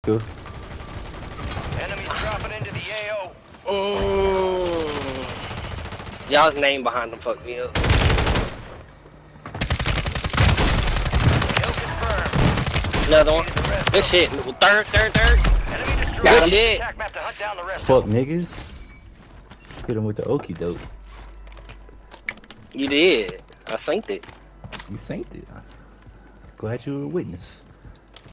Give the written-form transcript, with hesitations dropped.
Cool. Enemies dropping into the AO. Y'all's name behind them fucked me up. Kill confirmed. Another one. Good shit. Third. Enemy destroyed. Good shit. Attack map to hunt down the rest. Fuck niggas. Hit him with the okie doke. You did. I synced it. You synced it. Glad you were a witness.